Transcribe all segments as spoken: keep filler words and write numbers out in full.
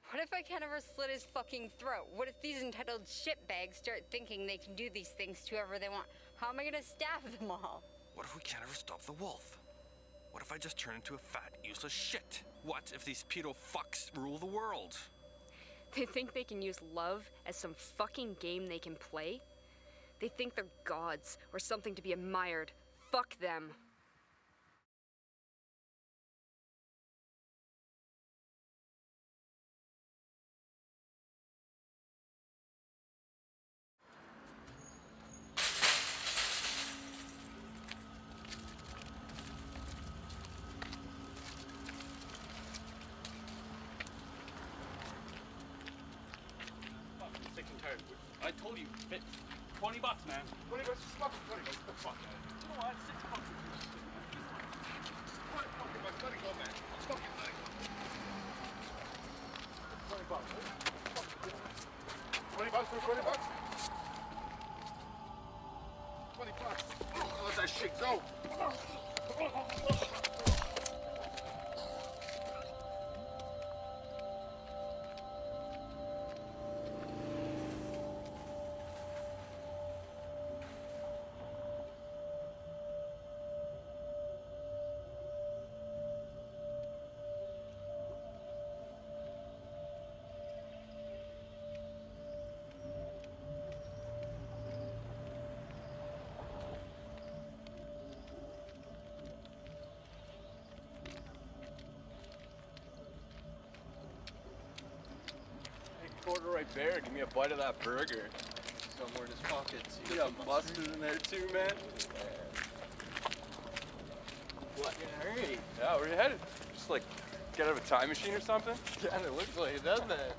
What if I can't ever slit his fucking throat? What if these entitled shitbags start thinking they can do these things to whoever they want? How am I gonna staff them all? What if we can't ever stop the wolf? What if I just turn into a fat, useless shit? What if these pedo fucks rule the world? They think they can use love as some fucking game they can play? They think they're gods or something to be admired. Fuck them. Sick and tired. I told you, twenty bucks, man. twenty bucks, just fucking twenty bucks. Get the fuck out of here. You know what? Six bucks. Just twenty fucking bucks. Let it go, man. Just fucking let it go. twenty bucks. twenty bucks for twenty bucks? twenty bucks. Let that shit go. Quarter right there, give me a bite of that burger. Somewhere in his pockets. You got mustard in there too, man. What? In a hurry? Yeah, where you headed? Just like get out of a time machine or something? Yeah, it looks like it, doesn't it?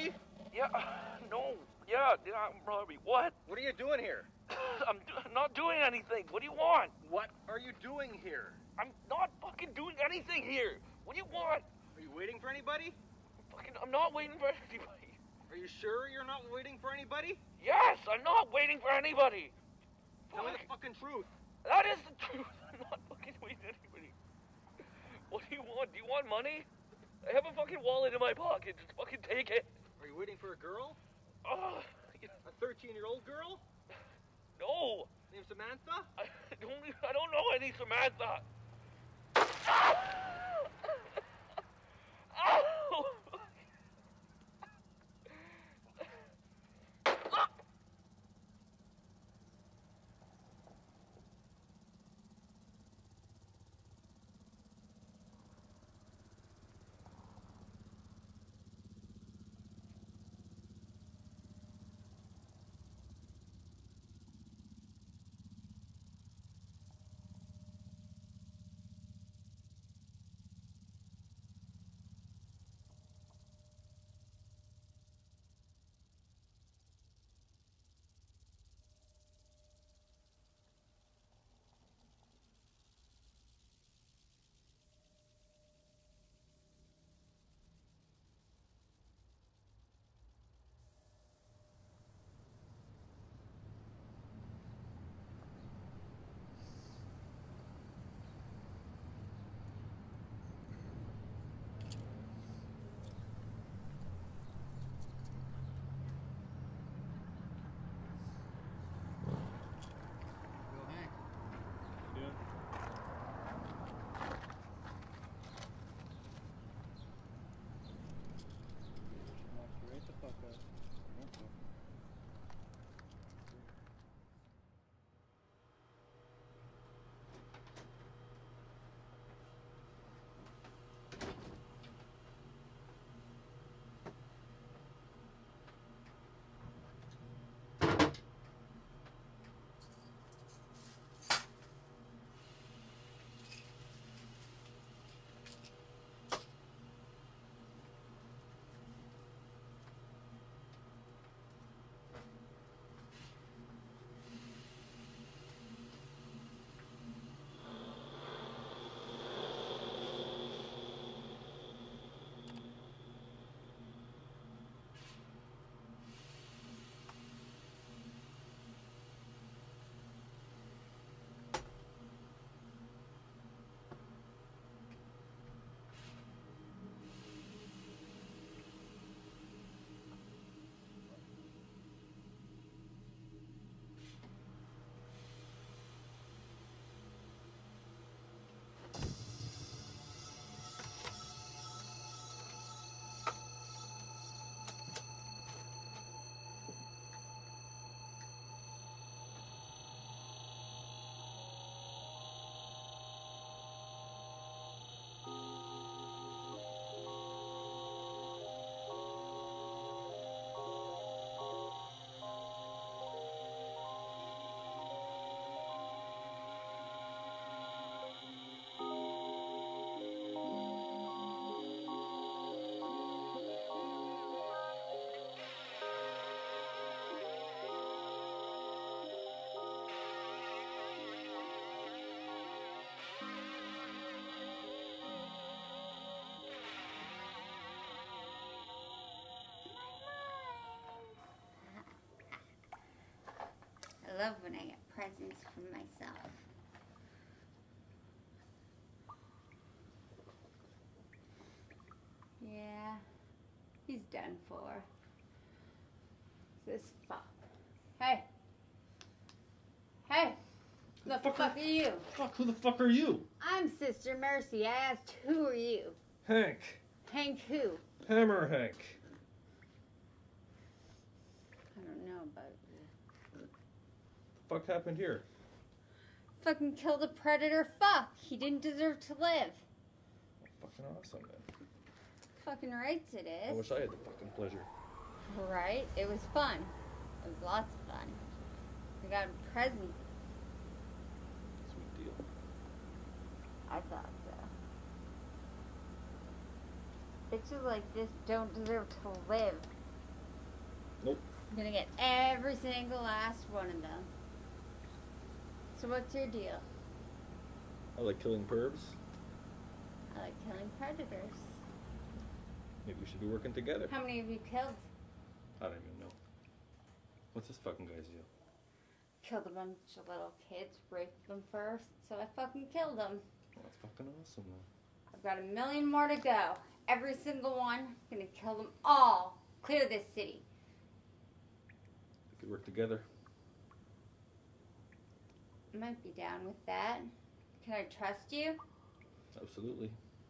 Robbie? Yeah, no. Yeah, yeah, I'm Robbie. What? What are you doing here? I'm, do I'm not doing anything. What do you want? What are you doing here? I'm not fucking doing anything here. What do you want? Are you waiting for anybody? Fucking, I'm not waiting for anybody. Are you sure you're not waiting for anybody? Yes, I'm not waiting for anybody. Tell me Fuck. the fucking truth. That is the truth. I'm not fucking waiting for anybody. What do you want? Do you want money? I have a fucking wallet in my pocket. Just fucking take it. Are you waiting for a girl? Oh, A thirteen-year-old girl? no. Named Samantha? I don't, I don't know any Samantha. Ow! I love when I get presents from myself. Yeah, he's done for. This fuck. Hey. Hey. Who the fuck, fuck are you? Fuck, who the fuck are you? I'm Sister Mercy. I asked, who are you? Hank. Hank who? Hammer Hank. I don't know about you. The fuck happened here? Fucking killed a predator. Fuck. He didn't deserve to live. Fucking awesome, man. Fucking rights it is. I wish I had the fucking pleasure. Right? It was fun. It was lots of fun. We got a present. Sweet deal. I thought so. Bitches like this don't deserve to live. Nope. I'm gonna get every single last one of them. So what's your deal? I like killing pervs. I like killing predators. Maybe we should be working together. How many have you killed? I don't even know. What's this fucking guy's deal? Killed a bunch of little kids, raped them first, so I fucking killed them. Well, that's fucking awesome, man. I've got a million more to go. Every single one. I'm gonna kill them all. Clear this city. We could work together. I might be down with that. Can I trust you? Absolutely.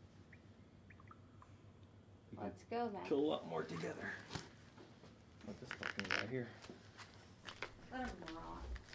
We could Let's go then. kill a lot more together. Not this fucking guy here. What a moron.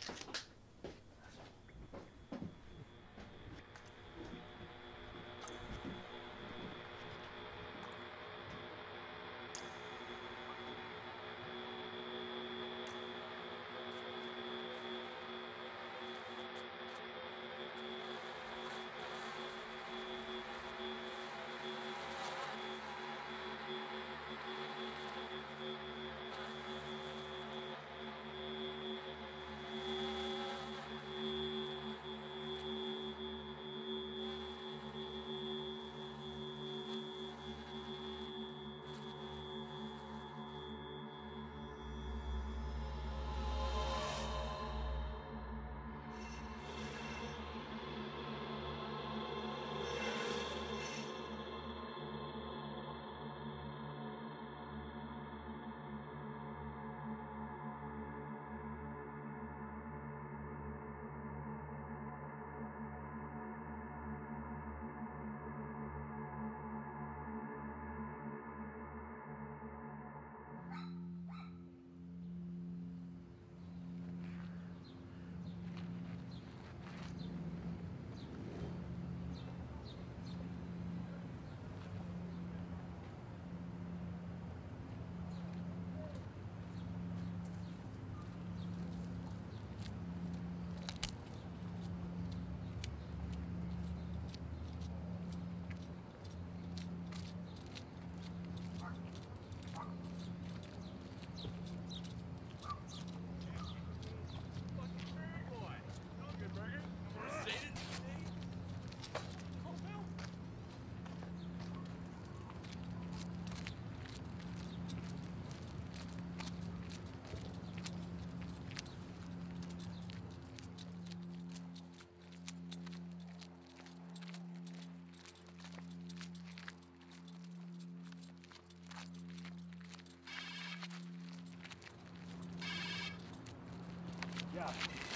Yeah.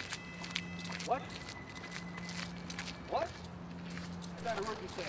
What? What? I thought I heard you say.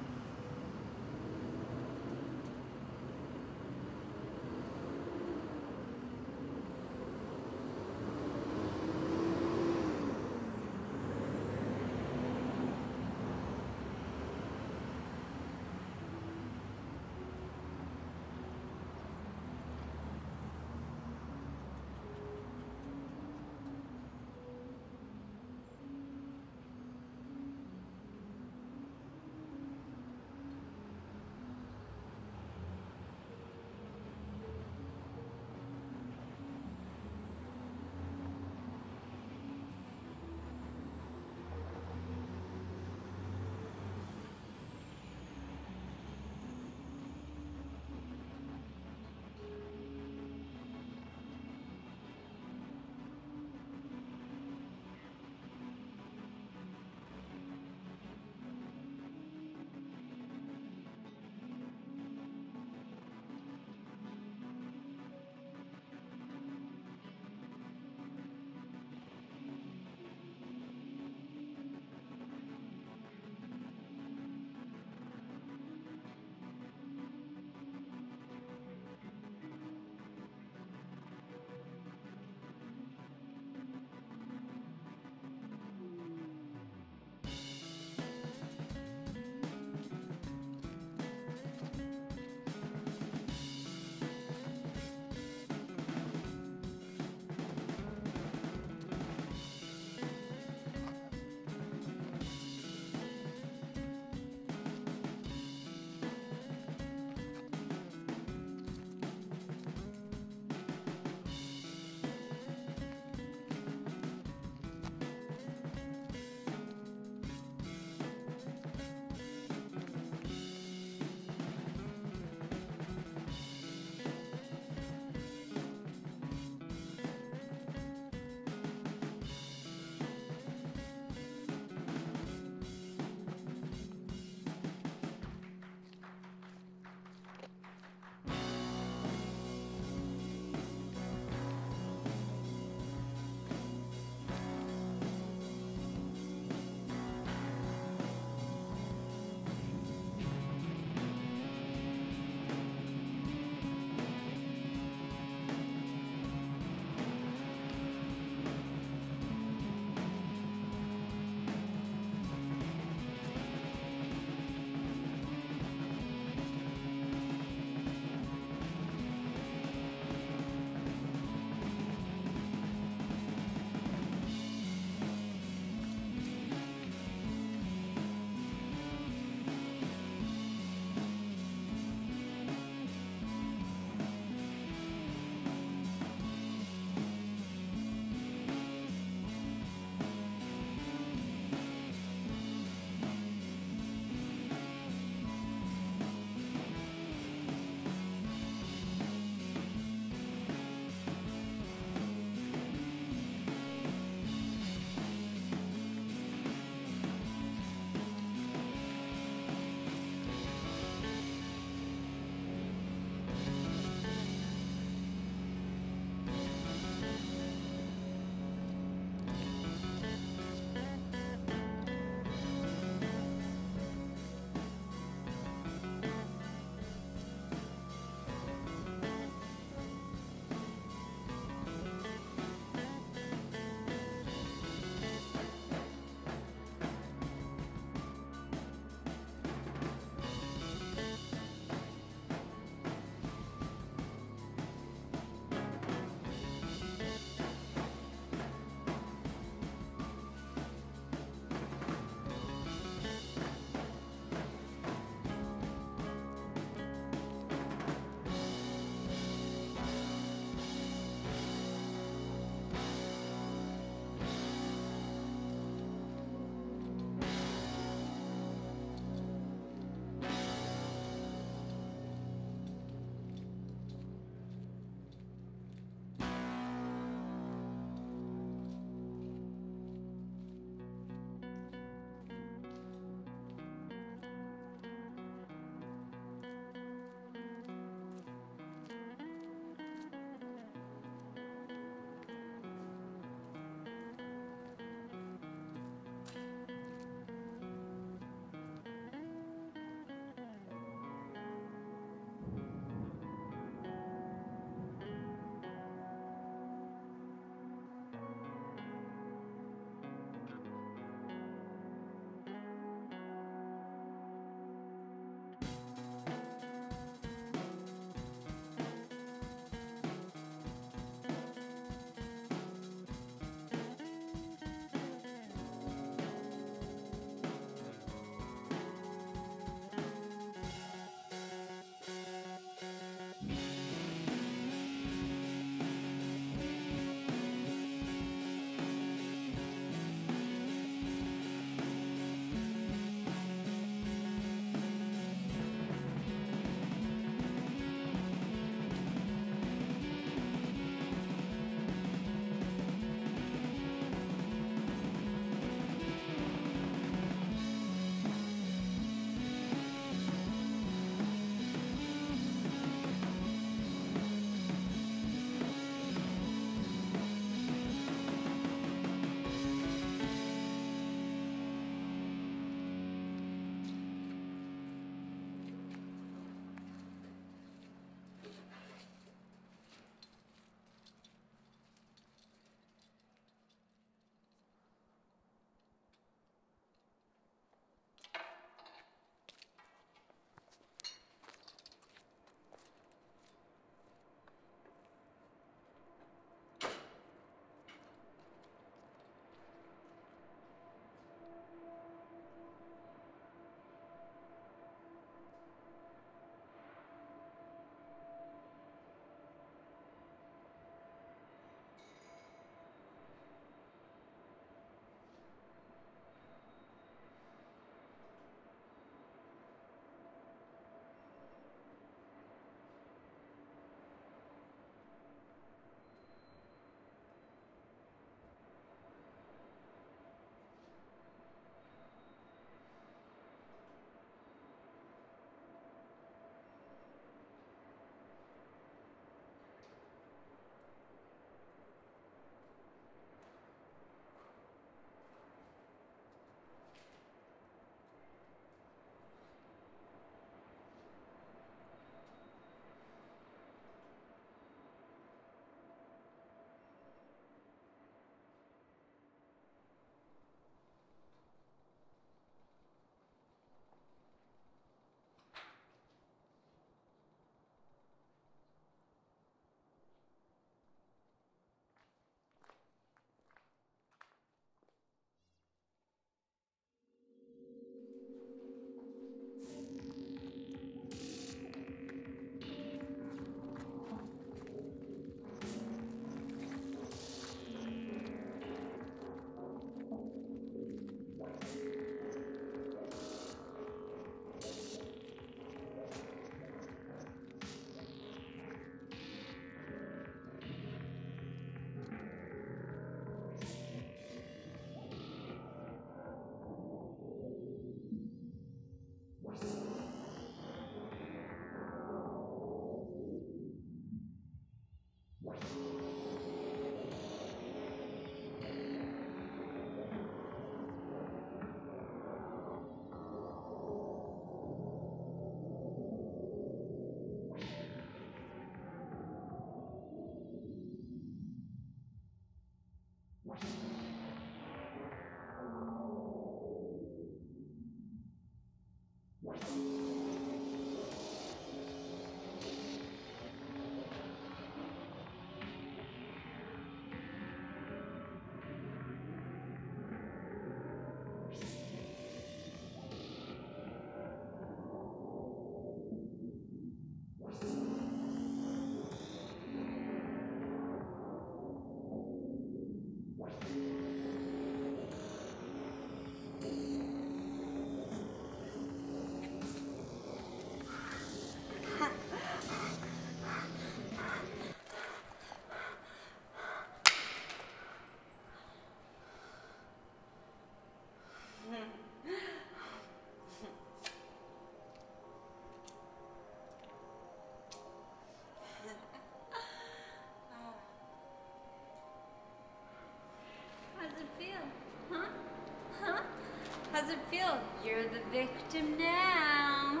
does it feel? You're the victim now.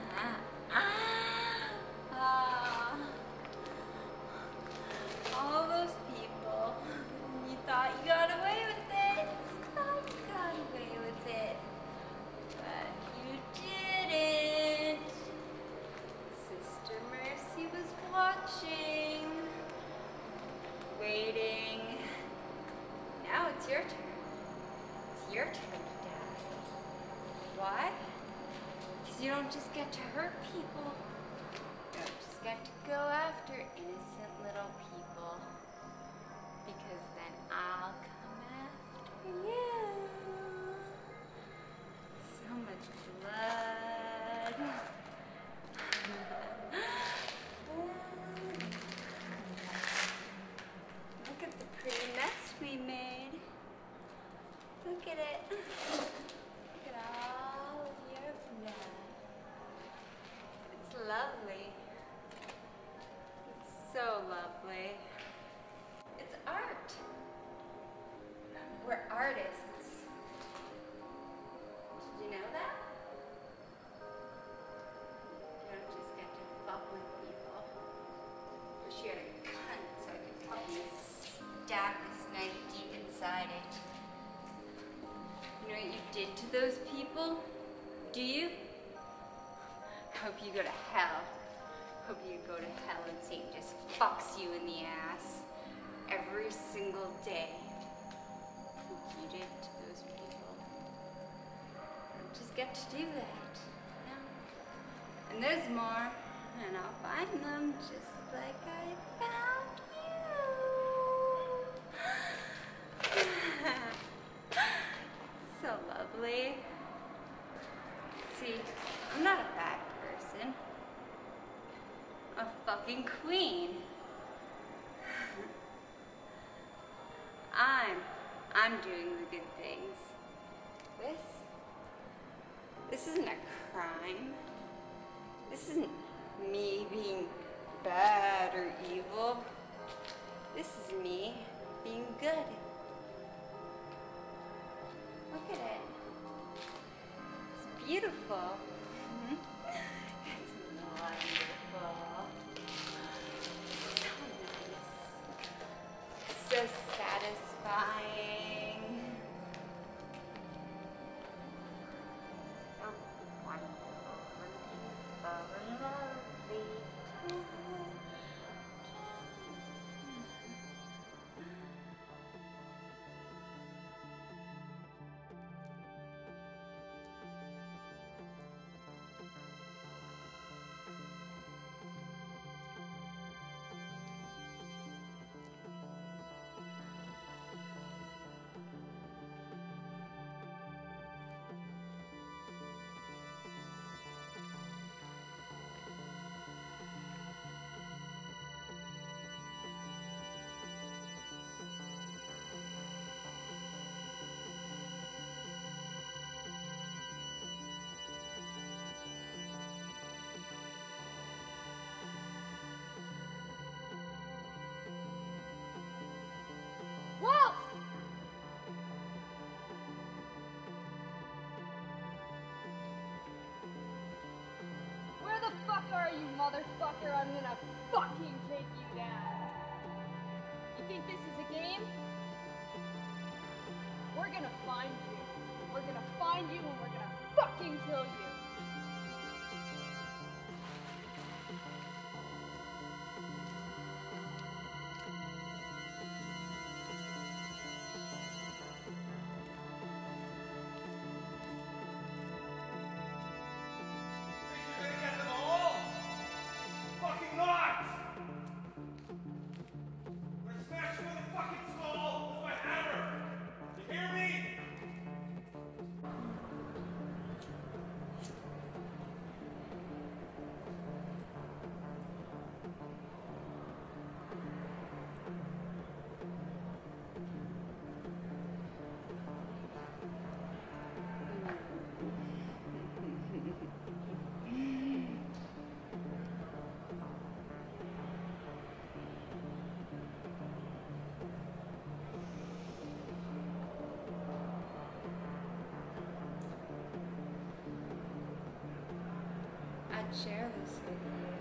Ah. All those people. You thought you got away with it. You thought you got away with it. But you didn't. Sister Mercy was watching. Waiting. Now it's your turn. It's your turn to die. Why? Because you don't just get to hurt people. You don't just get to go after innocent little people. Because then I'll come after you. So much blood. Look at the pretty mess we made. Look at it. Look at all of your blood. It's lovely. It's so lovely. It's art. We're artists. Did you know that? You don't just get to fuck with people. Wish you had a cunt so I could probably stab this knife deep inside it. You know what you did to those people? Do you? Hope you go to hell. Hope you go to hell and Satan just fucks you in the ass every single day. Like you did to those people. You just get to do that. You know? And there's more, and I'll find them just like I found you. So lovely. See, I'm not a bad person. A fucking queen. I'm, I'm doing the good things. This, this isn't a crime. This isn't me being bad or evil. This is me being good. Look at it. It's beautiful. It's wonderful. So nice. So satisfying. So wonderful. So lovely. Wolf! Where the fuck are you, motherfucker? I'm gonna fucking take you down. You think this is a game? We're gonna find you. We're gonna find you and we're gonna fucking kill you. share this with you.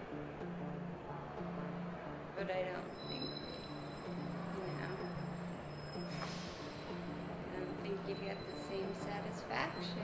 But I don't think, you know, I don't think you get the same satisfaction.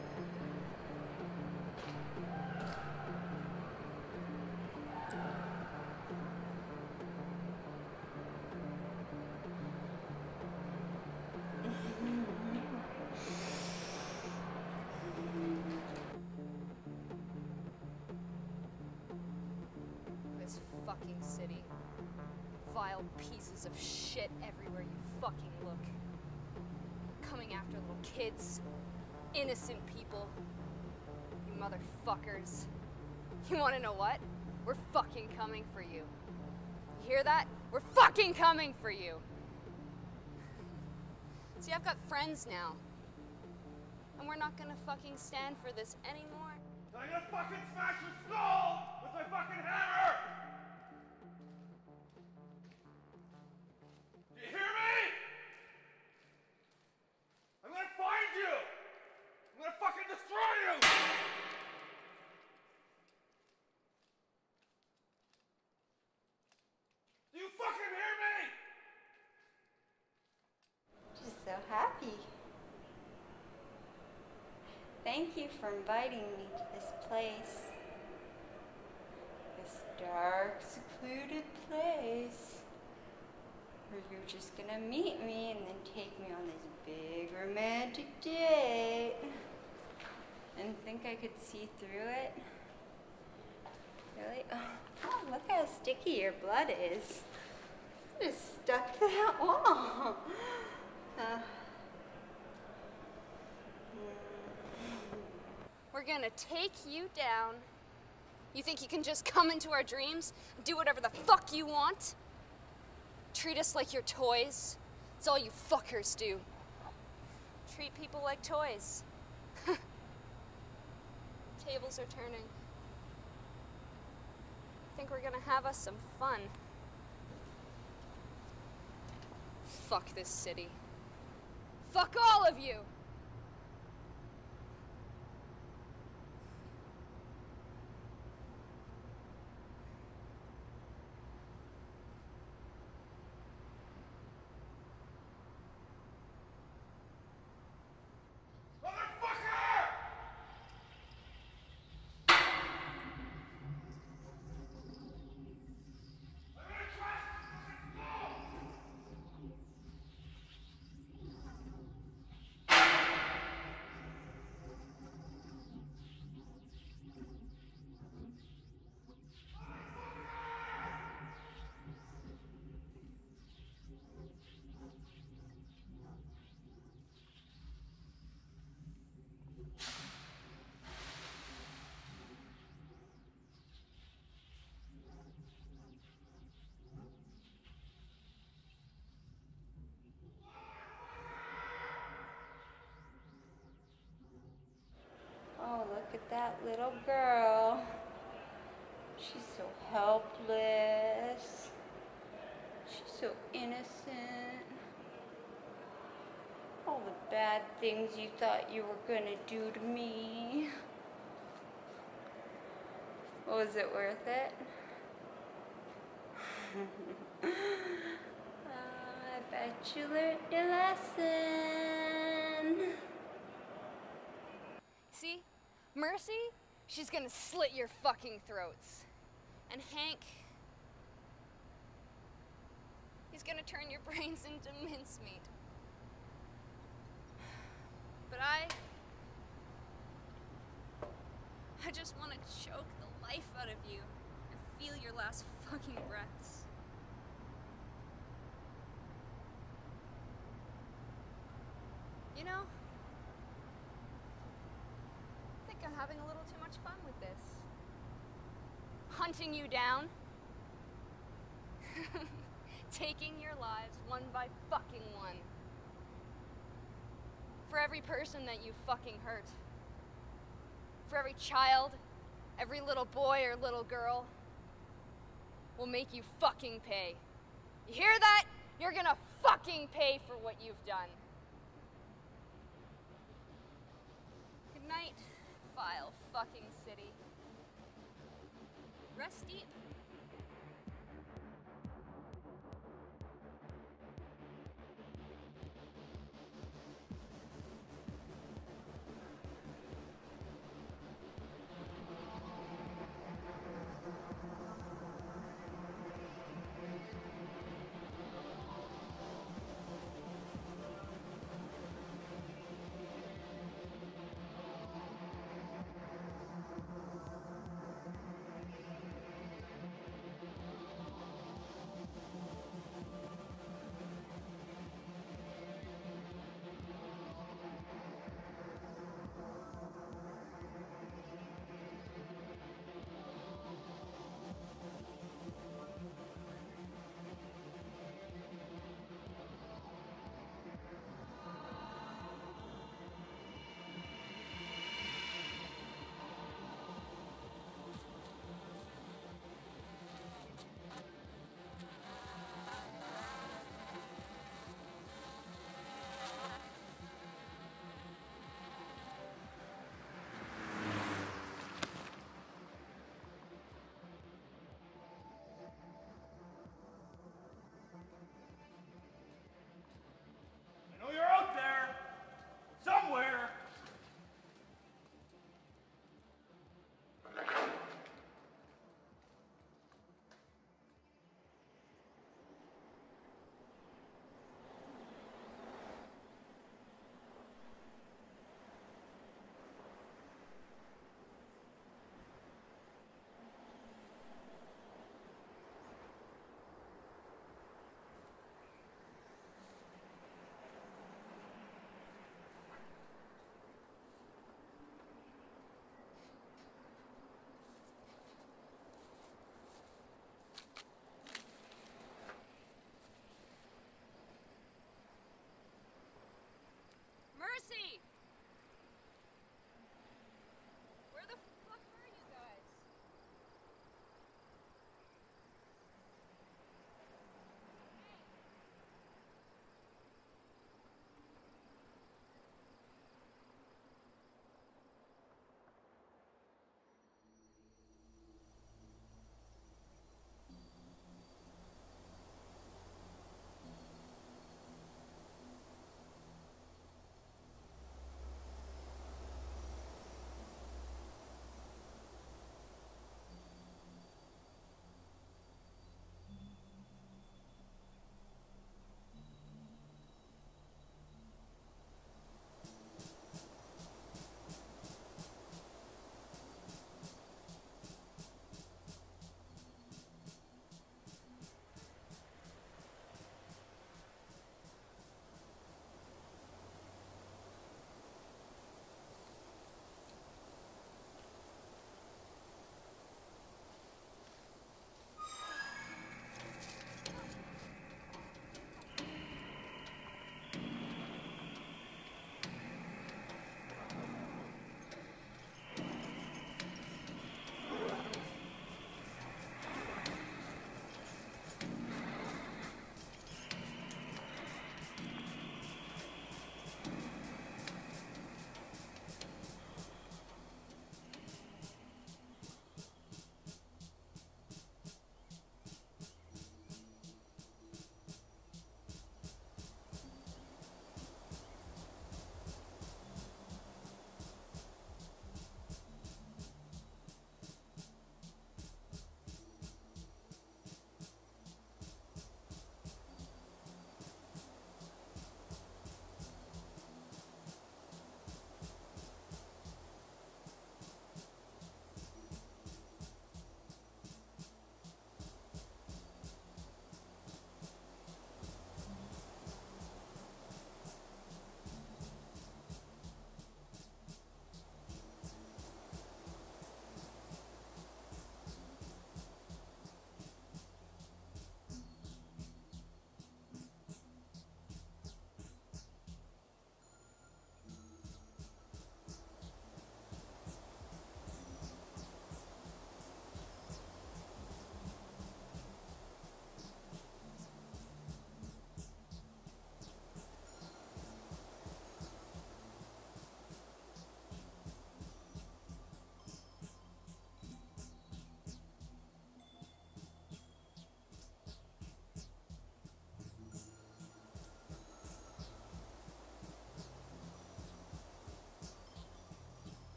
This fucking city. Vile pieces of shit everywhere you fucking look. Coming after little kids. Innocent people. You motherfuckers. You wanna know what? We're fucking coming for you. You hear that? We're fucking coming for you. See, I've got friends now. And we're not gonna fucking stand for this anymore. I'm gonna fucking smash your skull with my fucking hammer! Do you hear me? I'm gonna find you! I'm gonna fucking destroy you! Do you fucking hear me? Just so happy. Thank you for inviting me to this place. This dark, secluded place. Where you're just gonna meet me and then take me on this big romantic date. And think I could see through it? Really? Oh, oh, look how sticky your blood is. Just stuck to that wall. Uh, We're gonna take you down. You think you can just come into our dreams and do whatever the fuck you want? Treat us like your toys? It's all you fuckers do. Treat people like toys. Tables are turning. Think we're gonna have us some fun. Fuck this city. Fuck all of you! oh, look at that little girl. She's so helpless. She's so innocent. All the bad things you thought you were gonna do to me. Was it worth it? uh, I bet you learned your lesson. See? Mercy? She's gonna slit your fucking throats. And Hank, he's gonna turn your brains into mincemeat. But I, I just want to choke the life out of you and feel your last fucking breaths. You know, I think I'm having a little too much fun with this. Hunting you down. Taking your lives one by fucking one. For every person that you fucking hurt. For every child, every little boy or little girl. We'll make you fucking pay. You hear that? You're gonna fucking pay for what you've done. Good night, vile fucking city. Rest deep.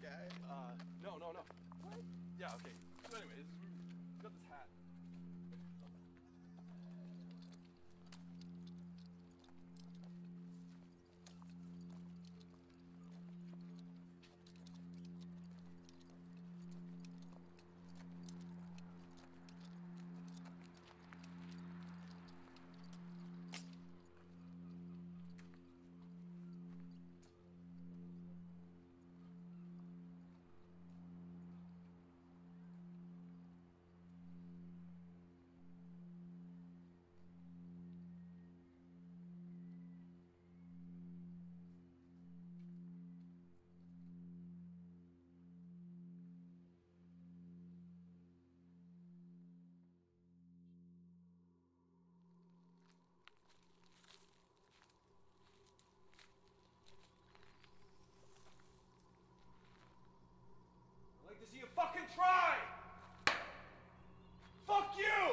Okay. Uh, no, no, no. What? Yeah. Okay. So, anyways, we got this hat. I'd like to see you fucking try! Fuck you!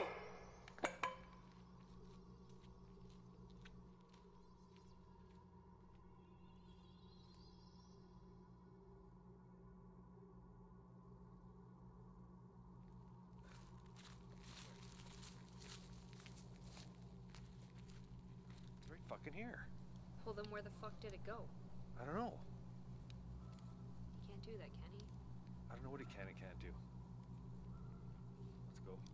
It's right fucking here. Well, then where the fuck did it go? I don't know. He can't do that, can he? I don't know what he can and can't do. Let's go.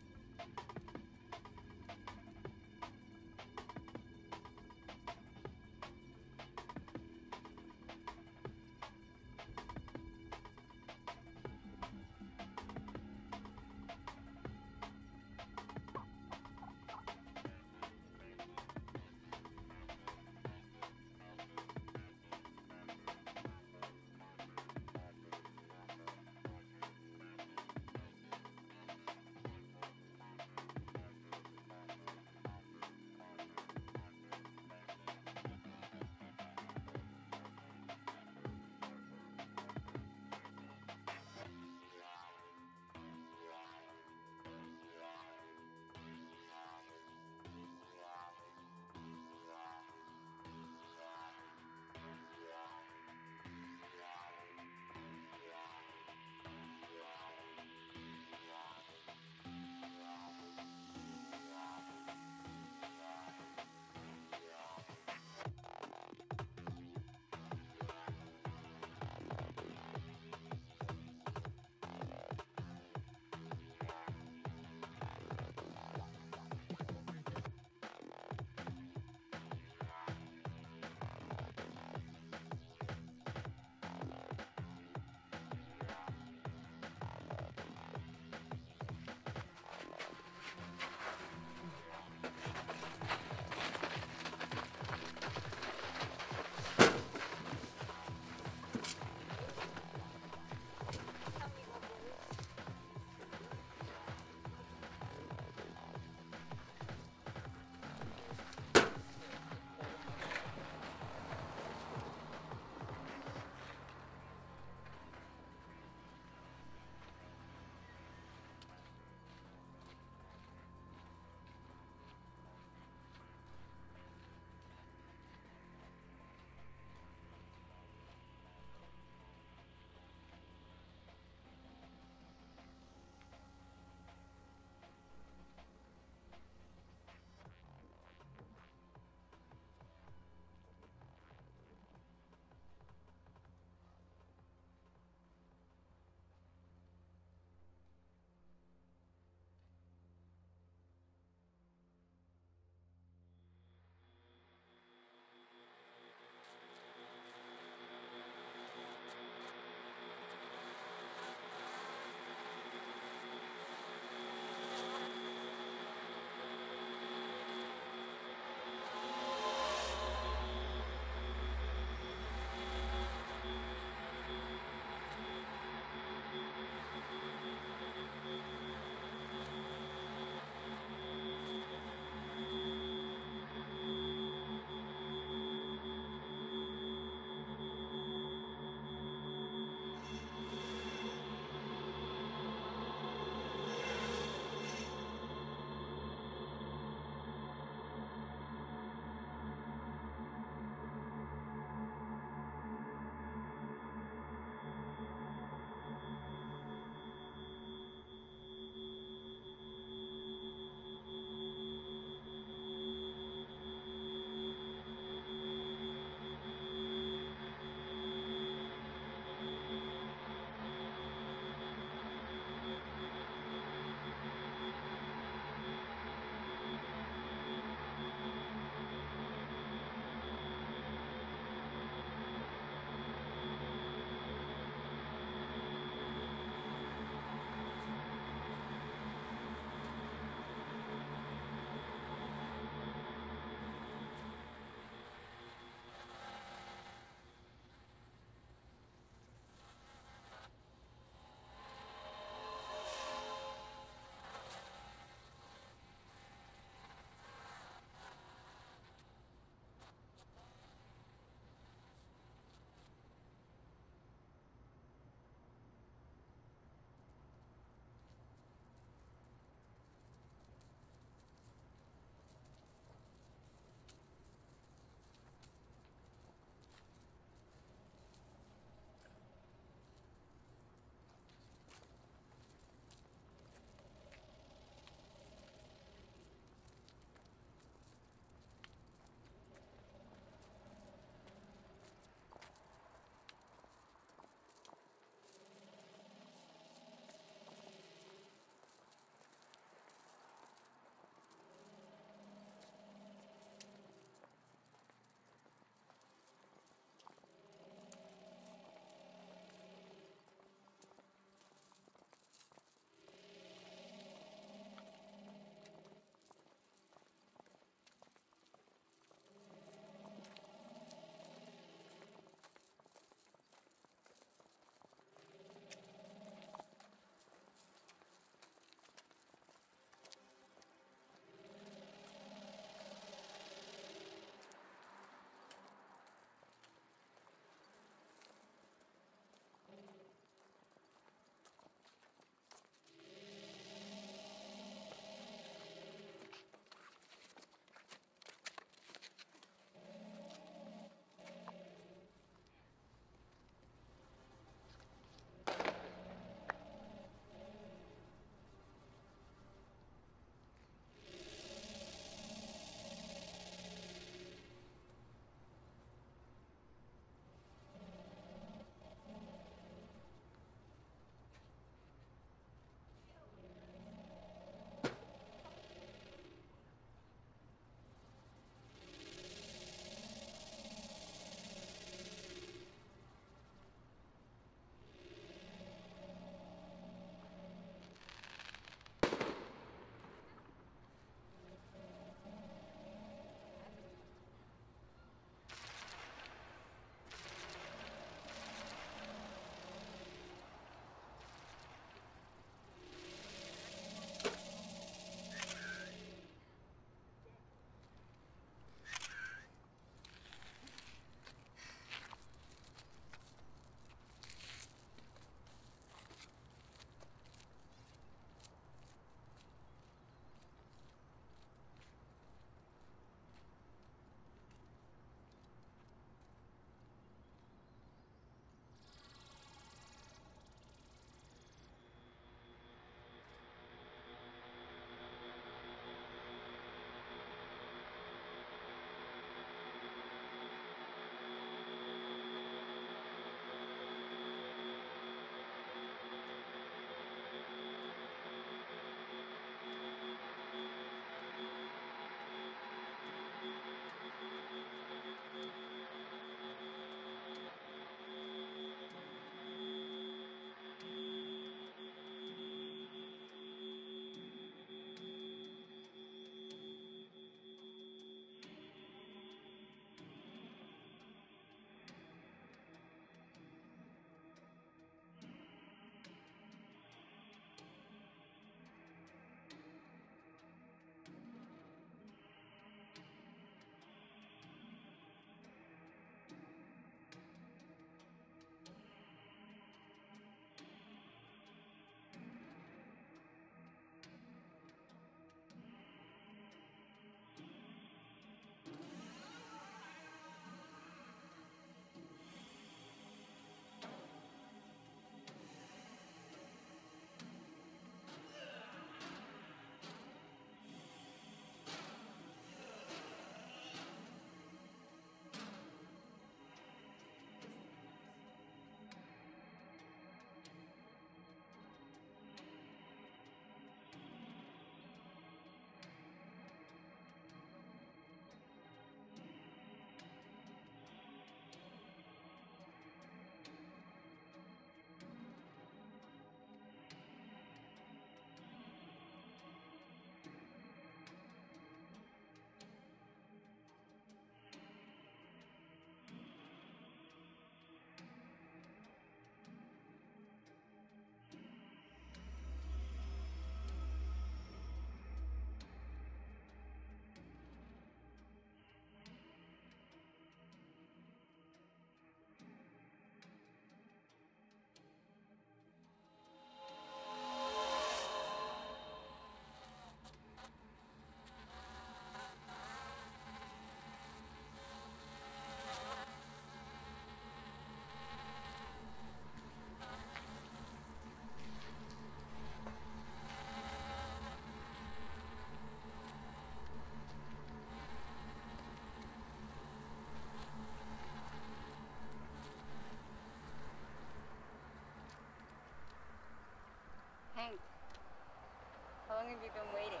long have you been waiting?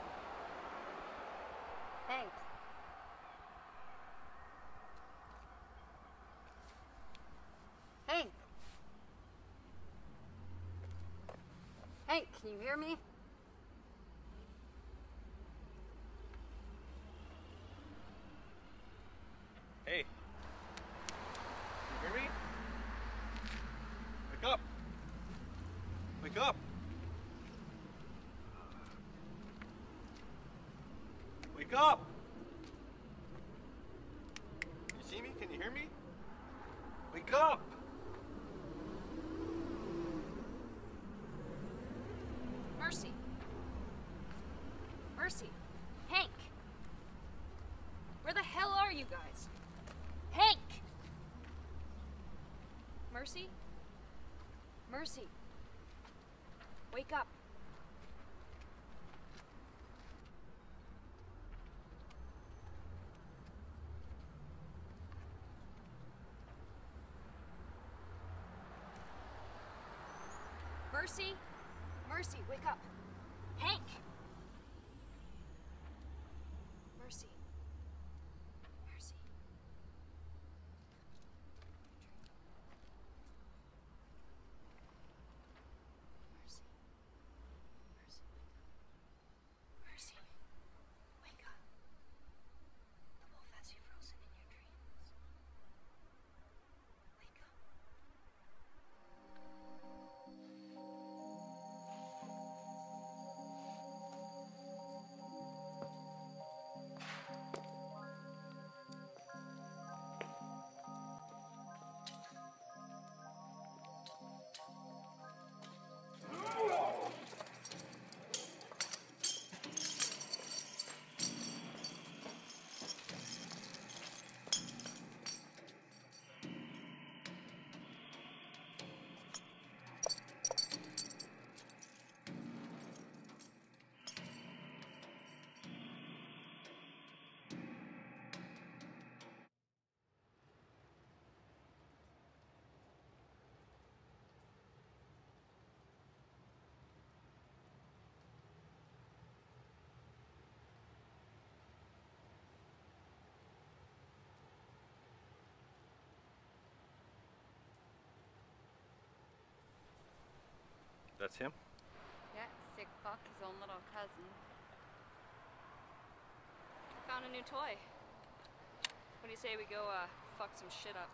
Hank. Hank. Hank, can you hear me? Hey. You hear me? Wake up. Wake up. Wake up. You see me? Can you hear me? Wake up. Mercy. Mercy. Hank. Where the hell are you guys? Hank! Mercy? Mercy. Wake up. Mercy? Mercy, wake up. Hank! Mercy. Mercy. Mercy. Mercy, wake up. Mercy. Wake up. The wolf has you frozen in your dreams. Wake up. That's him? Yeah, sick fuck, his own little cousin. Found a new toy. What do you say we go, uh, fuck some shit up?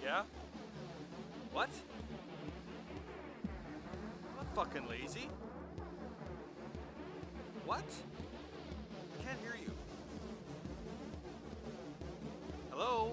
Yeah? What? I'm not fucking lazy. What? I can't hear you. Hello?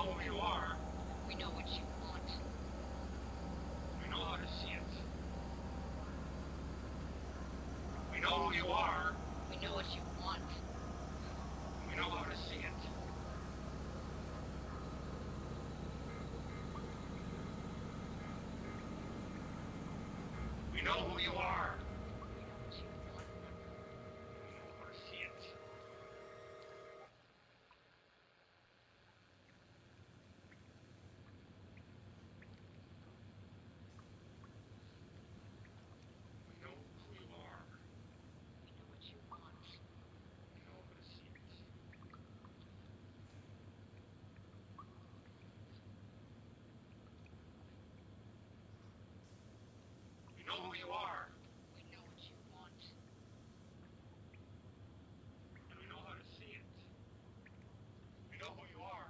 know who you are. We know what you want. We know how to see it. We know who you are. We know what you want. We know how to see it. We know who you are. We know how to see it. We know who you are. We know what you want. We know how to see it. We know who you are. We know what you want. And we know how to see it. We know who you are.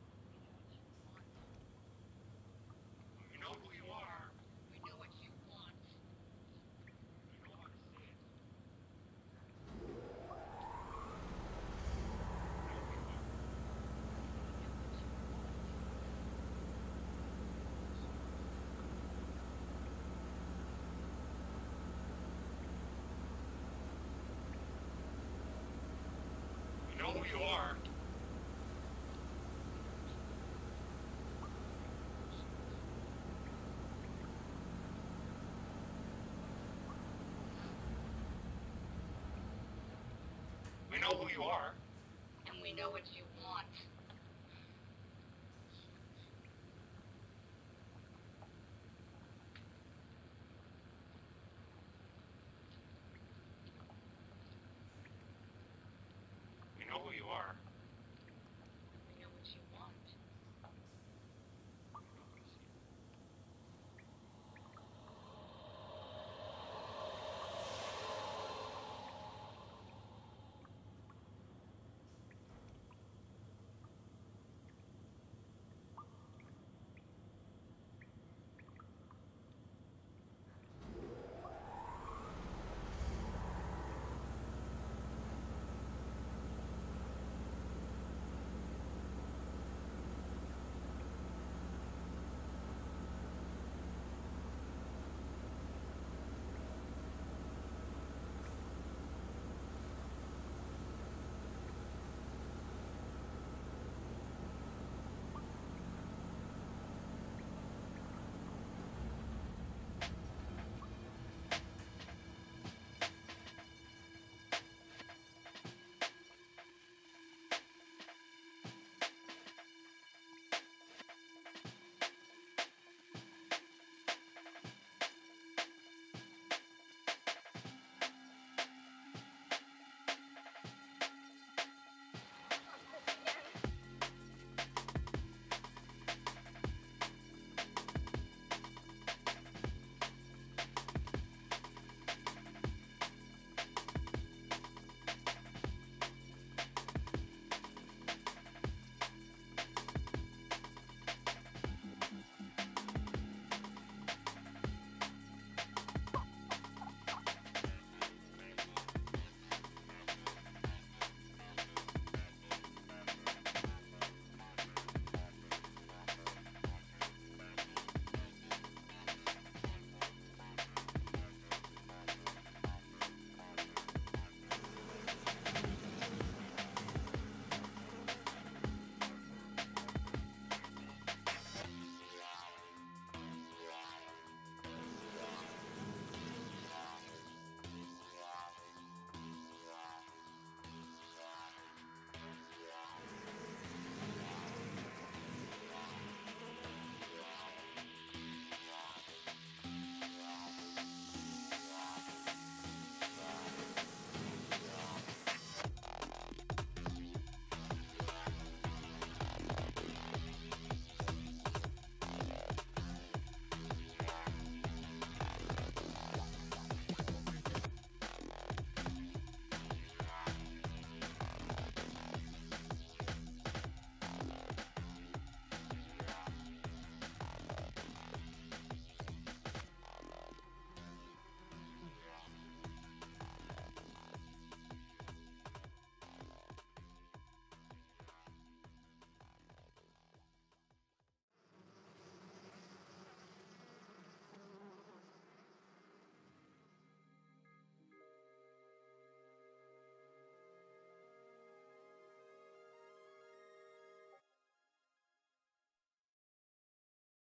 We know who you are. We know what you want. We know how to see it. We know who you are. We know who you are. And we know what you